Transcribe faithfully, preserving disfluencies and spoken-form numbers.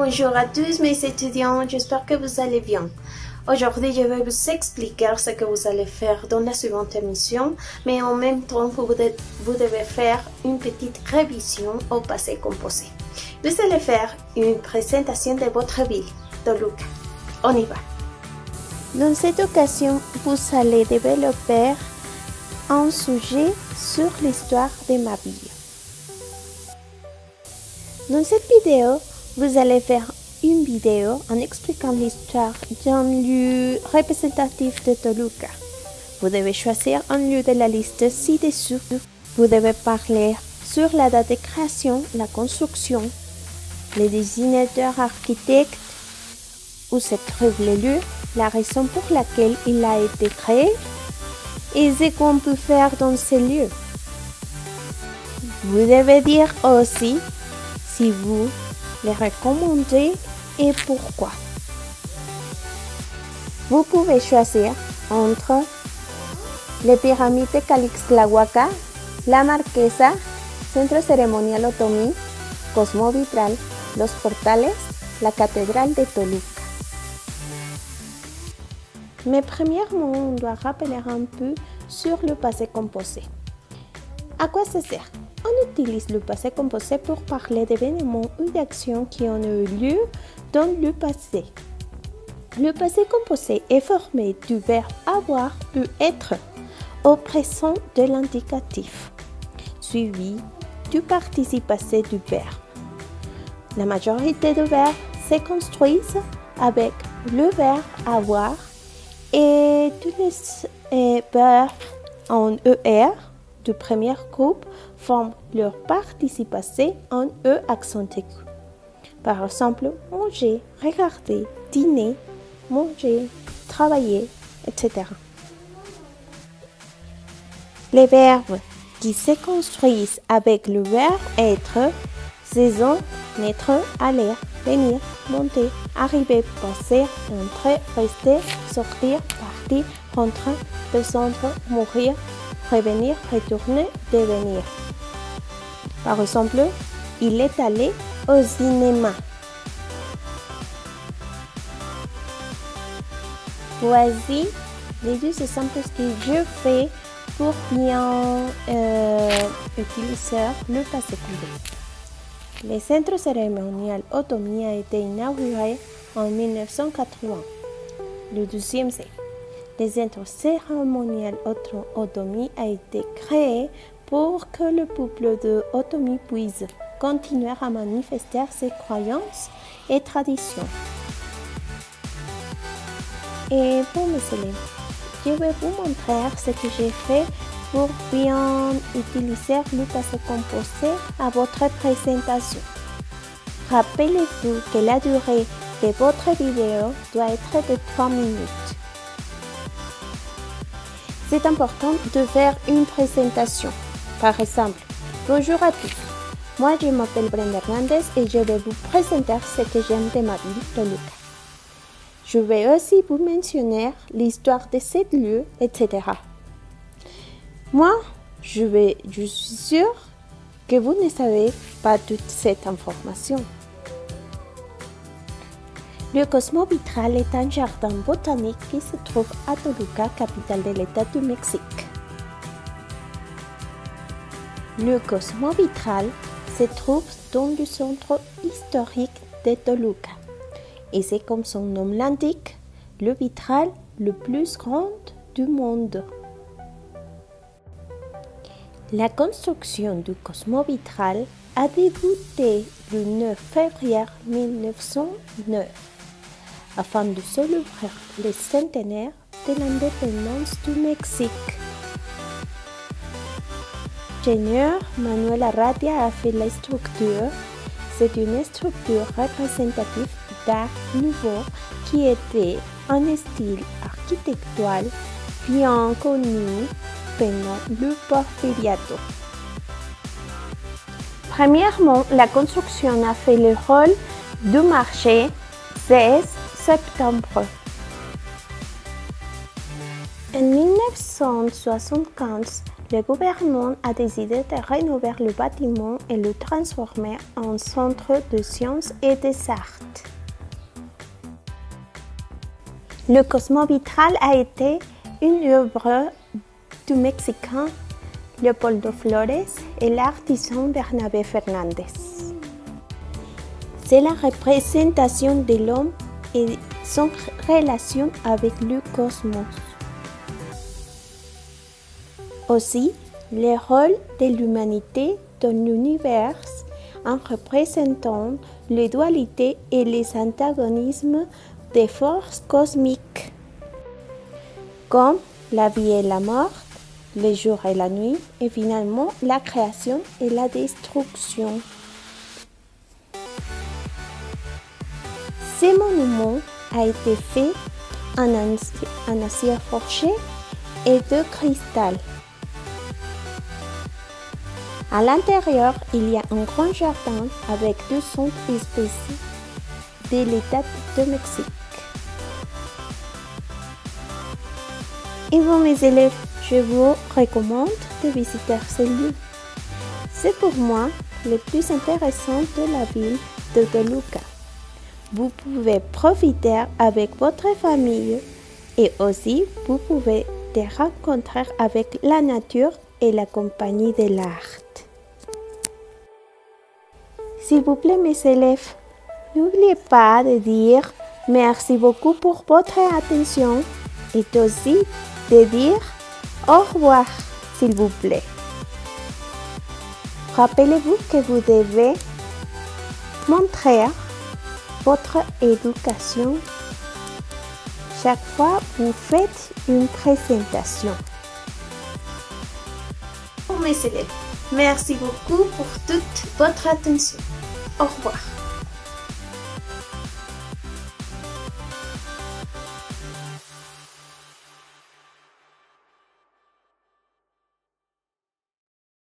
Bonjour à tous mes étudiants, j'espère que vous allez bien. Aujourd'hui, je vais vous expliquer ce que vous allez faire dans la suivante émission, mais en même temps, vous devez faire une petite révision au passé composé. Vous allez faire une présentation de votre ville, Toluca. On y va. Dans cette occasion, vous allez développer un sujet sur l'histoire de ma ville. Dans cette vidéo, vous allez faire une vidéo en expliquant l'histoire d'un lieu représentatif de Toluca. Vous devez choisir un lieu de la liste ci-dessous. Vous devez parler sur la date de création, la construction, les dessinateurs architectes, où se trouve le lieu, la raison pour laquelle il a été créé et ce qu'on peut faire dans ce lieu. Vous devez dire aussi si vous les recommandez et pourquoi. Vous pouvez choisir entre les pyramides de Calixtlahuaca, la Marquesa, Centro Ceremonial Otomí, Cosmo Vitral, Los Portales, la cathédrale de Toluca. Mais premièrement, on doit rappeler un peu sur le passé composé. À quoi ça sert? On utilise le passé composé pour parler d'événements ou d'actions qui ont eu lieu dans le passé. Le passé composé est formé du verbe avoir ou être au présent de l'indicatif, suivi du participe passé du verbe. La majorité des verbes se construisent avec le verbe avoir et tous les verbes en E R du premier groupe forment leur participe passé en E accent aigu. Par exemple, manger, regarder, dîner, manger, travailler, et cetera. Les verbes qui se construisent avec le verbe être, saison, naître, aller, venir, monter, arriver, passer, entrer, rester, sortir, partir, rentrer, descendre, mourir, revenir, retourner, devenir. Par exemple, il est allé au cinéma. Voici les deux exemples que je fais pour bien euh, utiliser le passé composé. Le Centre Cérémonial Otomí a été inauguré en mille neuf cent quatre-vingts, le douzième siècle. Le Centre Cérémonial Otomí a été créé pour que le peuple de Otomí puisse continuer à manifester ses croyances et traditions. Et pour mes élèves, je vais vous montrer ce que j'ai fait pour bien utiliser le passé composé à votre présentation. Rappelez-vous que la durée de votre vidéo doit être de trois minutes. C'est important de faire une présentation. Par exemple, bonjour à tous. Moi, je m'appelle Brenda Hernandez et je vais vous présenter ce que j'aime de ma ville, Toluca. Je vais aussi vous mentionner l'histoire de ce lieu, et cetera. Moi, je, vais, je suis sûre que vous ne savez pas toute cette information. Le Cosmo Vitral est un jardin botanique qui se trouve à Toluca, capitale de l'État du Mexique. Le Cosmo Vitral se trouve dans le centre historique de Toluca. Et c'est comme son nom l'indique, le vitral le plus grand du monde. La construction du Cosmo Vitral a débuté le neuf février mille neuf cent neuf afin de célébrer le centenaire de l'indépendance du Mexique. L'ingénieur Manuel Arratia a fait la structure. C'est une structure représentative d'art nouveau qui était un style architectural bien connu pendant le Porfiriato. Premièrement, la construction a fait le rôle du marché seize septembre. En mille neuf cent soixante-quinze, le gouvernement a décidé de rénover le bâtiment et le transformer en centre de sciences et des arts. Le Cosmovitral a été une œuvre du Mexicain Leopoldo Flores et l'artisan Bernabé Fernandez. C'est la représentation de l'homme et son relation avec le cosmos. Aussi, le rôle de l'humanité dans l'univers en représentant les dualités et les antagonismes des forces cosmiques, comme la vie et la mort, le jour et la nuit, et finalement la création et la destruction. Ce monument a été fait en, en acier forgé et de cristal. À l'intérieur, il y a un grand jardin avec deux cents espèces de l'État de Mexique. Et vous, mes élèves, je vous recommande de visiter ce lieu. C'est pour moi le plus intéressant de la ville de Toluca. Vous pouvez profiter avec votre famille et aussi vous pouvez te rencontrer avec la nature et la compagnie de l'art. S'il vous plaît, mes élèves, n'oubliez pas de dire merci beaucoup pour votre attention et aussi de dire au revoir, s'il vous plaît. Rappelez-vous que vous devez montrer votre éducation chaque fois que vous faites une présentation. Pour mes élèves, merci beaucoup pour toute votre attention. Au revoir.